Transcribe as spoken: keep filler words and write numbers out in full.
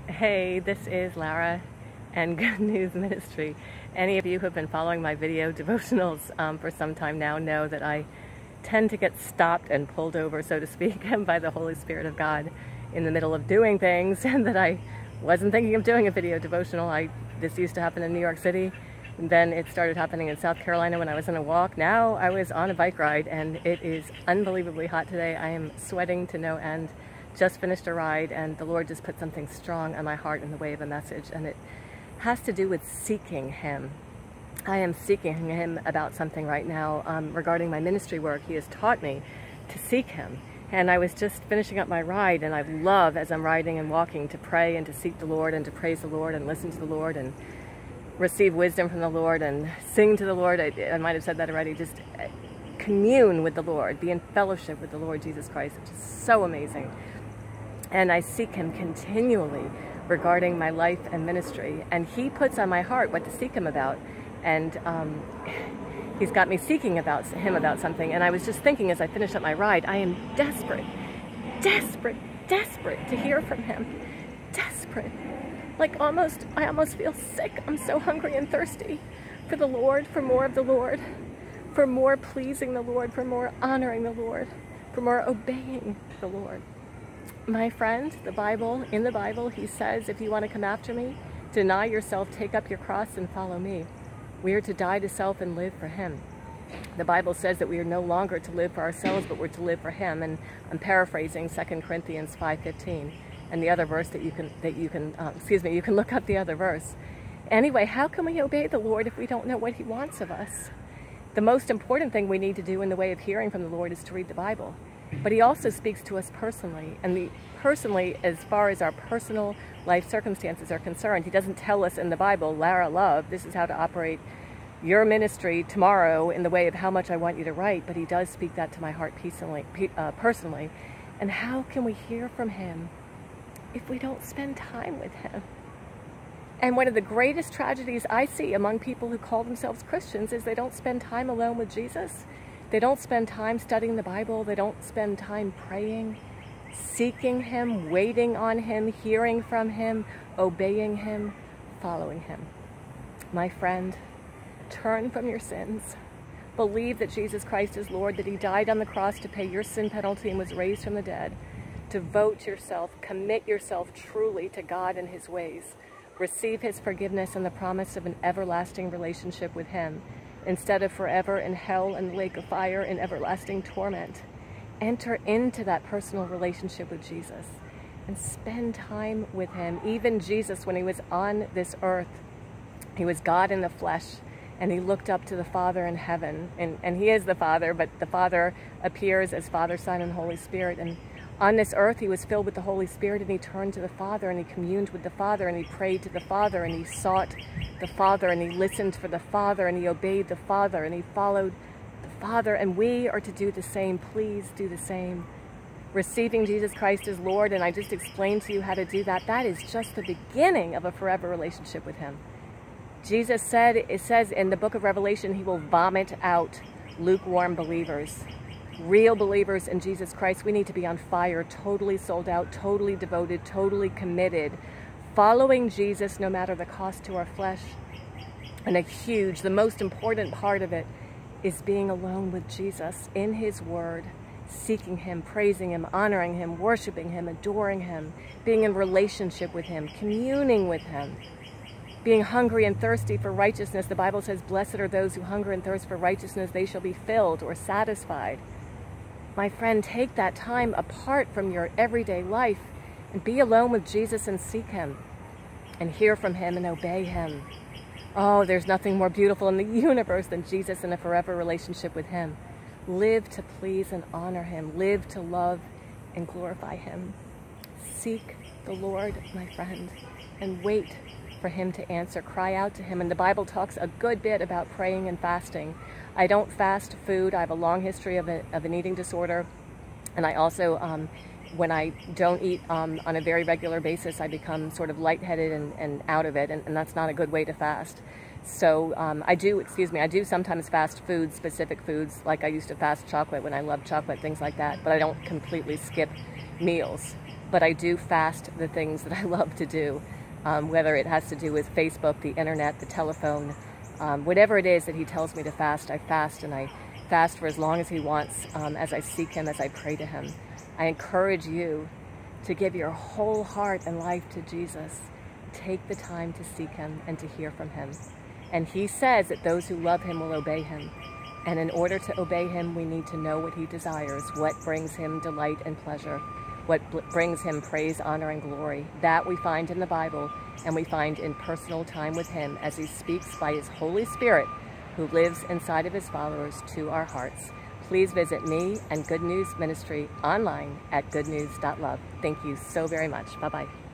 Hey, this is Lara and Good News Ministry. Any of you who have been following my video devotionals um, for some time now know that I tend to get stopped and pulled over, so to speak, by the Holy Spirit of God in the middle of doing things, and that I wasn't thinking of doing a video devotional. I This used to happen in New York City, and then it started happening in South Carolina when I was on a walk. Now I was on a bike ride, and it is unbelievably hot today. I am sweating to no end. Just finished a ride, and the Lord just put something strong on my heart in the way of a message, and it has to do with seeking Him. I am seeking Him about something right now um, regarding my ministry work. He has taught me to seek Him, and I was just finishing up my ride, and I love, as I'm riding and walking, to pray and to seek the Lord and to praise the Lord and listen to the Lord and receive wisdom from the Lord and sing to the Lord. I, I might have said that already. Just commune with the Lord, be in fellowship with the Lord Jesus Christ, which is so amazing. And I seek Him continually regarding my life and ministry. And He puts on my heart what to seek Him about. And um, He's got me seeking about Him about something. And I was just thinking as I finished up my ride, I am desperate, desperate, desperate to hear from Him. Desperate. Like almost, I almost feel sick. I'm so hungry and thirsty for the Lord, for more of the Lord, for more pleasing the Lord, for more honoring the Lord, for more obeying the Lord. My friend, the Bible, in the Bible, He says, if you want to come after me, deny yourself, take up your cross, and follow me. We are to die to self and live for Him. The Bible says that we are no longer to live for ourselves, but we're to live for Him. And I'm paraphrasing Second Corinthians five fifteen, and the other verse that you can, that you can, uh, excuse me, you can look up the other verse. Anyway, how can we obey the Lord if we don't know what He wants of us? The most important thing we need to do in the way of hearing from the Lord is to read the Bible. But He also speaks to us personally, and the personally, as far as our personal life circumstances are concerned, He doesn't tell us in the Bible, Lara, love, this is how to operate your ministry tomorrow in the way of how much I want you to write, but He does speak that to my heart personally. Uh, personally. And how can we hear from Him if we don't spend time with Him? And one of the greatest tragedies I see among people who call themselves Christians is they don't spend time alone with Jesus. They don't spend time studying the Bible. They don't spend time praying, seeking Him, waiting on Him, hearing from Him, obeying Him, following Him. My friend, turn from your sins. Believe that Jesus Christ is Lord, that He died on the cross to pay your sin penalty and was raised from the dead. Devote yourself, commit yourself truly to God and His ways. Receive His forgiveness and the promise of an everlasting relationship with Him, instead of forever in hell and the lake of fire in everlasting torment. Enter into that personal relationship with Jesus and spend time with Him. Even Jesus, when He was on this earth, He was God in the flesh, and He looked up to the Father in heaven. And, and He is the Father, but the Father appears as Father, Son, and Holy Spirit. And on this earth, He was filled with the Holy Spirit, and He turned to the Father, and He communed with the Father, and He prayed to the Father, and He sought the Father, and He listened for the Father, and He obeyed the Father, and He followed the Father. And we are to do the same. Please do the same. Receiving Jesus Christ as Lord, and I just explained to you how to do that. That is just the beginning of a forever relationship with Him. Jesus said, it says in the book of Revelation, He will vomit out lukewarm believers. Real believers in Jesus Christ, we need to be on fire, totally sold out, totally devoted, totally committed, following Jesus no matter the cost to our flesh. And a huge, the most important part of it is being alone with Jesus in His Word, seeking Him, praising Him, honoring Him, worshiping Him, adoring Him, being in relationship with Him, communing with Him, being hungry and thirsty for righteousness. The Bible says, blessed are those who hunger and thirst for righteousness, they shall be filled or satisfied. My friend, take that time apart from your everyday life and be alone with Jesus and seek Him and hear from Him and obey Him. Oh, there's nothing more beautiful in the universe than Jesus in a forever relationship with Him. Live to please and honor Him. Live to love and glorify Him. Seek the Lord, my friend, and wait for Him to answer. Cry out to Him. And the Bible talks a good bit about praying and fasting. I don't fast food. I have a long history of, a, of an eating disorder. And I also, um, when I don't eat um, on a very regular basis, I become sort of lightheaded and, and out of it. And, and that's not a good way to fast. So um, I do, excuse me, I do sometimes fast foods, specific foods. Like I used to fast chocolate when I loved chocolate, things like that. But I don't completely skip meals. but I do fast the things that I love to do, um, whether it has to do with Facebook, the internet, the telephone, um, whatever it is that he tells me to fast, I fast, and I fast for as long as he wants, um, as I seek him, as I pray to him. I encourage you to give your whole heart and life to Jesus. Take the time to seek him and to hear from him. And he says that those who love him will obey him. And in order to obey him, we need to know what he desires, what brings him delight and pleasure, what brings him praise, honor, and glory. That we find in the Bible, and we find in personal time with him as he speaks by his Holy Spirit, who lives inside of his followers, to our hearts. Please visit me and Good News Ministry online at good news dot love. Thank you so very much. Bye-bye.